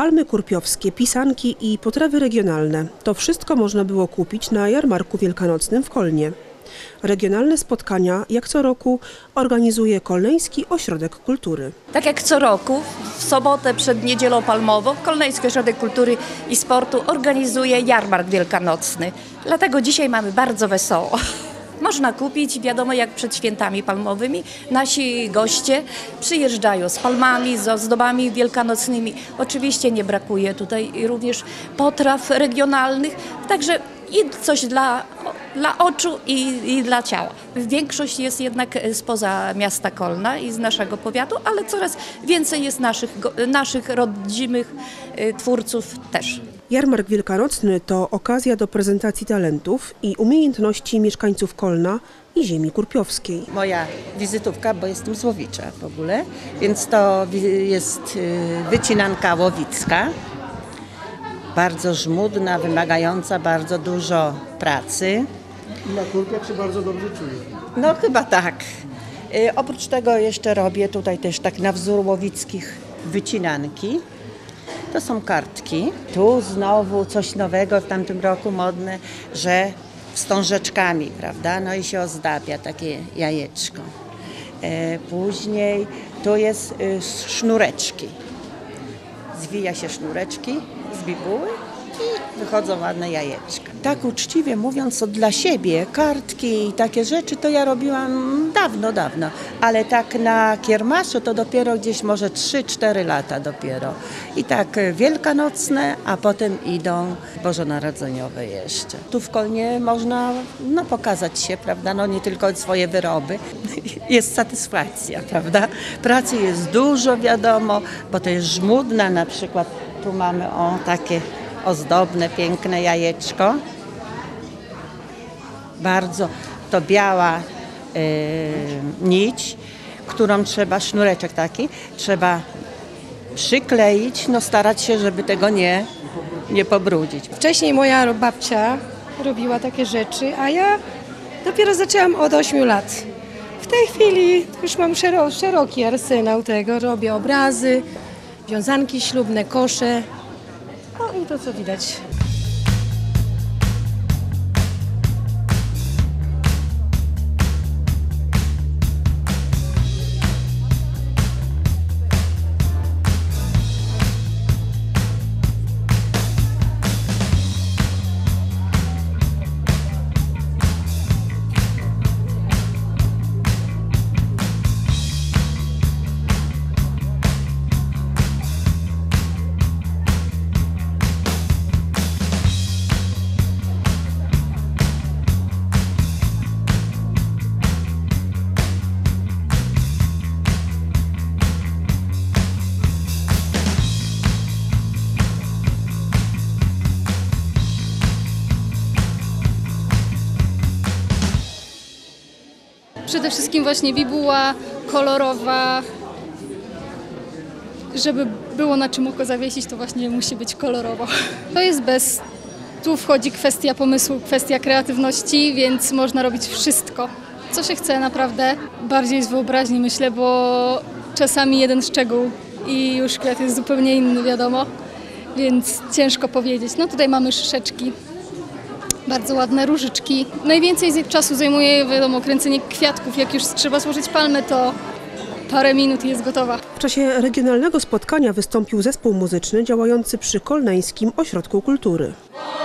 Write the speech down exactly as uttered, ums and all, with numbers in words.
Palmy kurpiowskie, pisanki i potrawy regionalne. To wszystko można było kupić na jarmarku wielkanocnym w Kolnie. Regionalne spotkania, jak co roku, organizuje Kolneński Ośrodek Kultury. Tak jak co roku, w sobotę przed Niedzielą Palmową Kolneński Ośrodek Kultury i Sportu organizuje jarmark wielkanocny. Dlatego dzisiaj mamy bardzo wesoło. Można kupić, wiadomo, jak przed świętami palmowymi. Nasi goście przyjeżdżają z palmami, z ozdobami wielkanocnymi. Oczywiście nie brakuje tutaj również potraw regionalnych, także i coś dla, dla oczu i, i dla ciała. Większość jest jednak spoza miasta Kolna i z naszego powiatu, ale coraz więcej jest naszych, naszych rodzimych twórców też. Jarmark wielkanocny to okazja do prezentacji talentów i umiejętności mieszkańców Kolna i ziemi kurpiowskiej. Moja wizytówka, bo jestem z Łowicza w ogóle, więc to jest wycinanka łowicka. Bardzo żmudna, wymagająca bardzo dużo pracy. I na kurpiach się bardzo dobrze czuje. No chyba tak. Y, oprócz tego jeszcze robię tutaj też tak na wzór łowickich wycinanki. To są kartki. Tu znowu coś nowego w tamtym roku modne, że wstążeczkami, prawda? No i się ozdabia takie jajeczko. Y, później tu jest y, sznureczki. Zwija się sznureczki z bibuły i wychodzą ładne jajeczka. Tak uczciwie mówiąc, to dla siebie kartki i takie rzeczy to ja robiłam dawno, dawno. Ale tak na kiermaszu to dopiero gdzieś może trzy cztery lata dopiero. I tak wielkanocne, a potem idą bożonarodzeniowe jeszcze. Tu w Kolnie można no, pokazać się, prawda, no nie tylko swoje wyroby. Jest satysfakcja, prawda. Pracy jest dużo, wiadomo, bo to jest żmudna, na przykład tu mamy o takie ozdobne, piękne jajeczko. Bardzo to biała y, nić, którą trzeba, sznureczek taki, trzeba przykleić, no starać się, żeby tego nie, nie pobrudzić. Wcześniej moja babcia robiła takie rzeczy, a ja dopiero zaczęłam od ośmiu lat. W tej chwili już mam szeroki arsenał tego, robię obrazy, wiązanki ślubne, kosze. No i to co widać. Przede wszystkim właśnie bibuła kolorowa, żeby było na czym oko zawiesić, to właśnie musi być kolorowo. To jest bez, tu wchodzi kwestia pomysłu, kwestia kreatywności, więc można robić wszystko, co się chce naprawdę. Bardziej z wyobraźni myślę, bo czasami jeden szczegół i już kwiat jest zupełnie inny, wiadomo, więc ciężko powiedzieć. No tutaj mamy szyszeczki. Bardzo ładne różyczki. Najwięcej czasu zajmuje, wiadomo, kręcenie kwiatków. Jak już trzeba złożyć palmę, to parę minut i jest gotowa. W czasie regionalnego spotkania wystąpił zespół muzyczny działający przy Kolneńskim Ośrodku Kultury.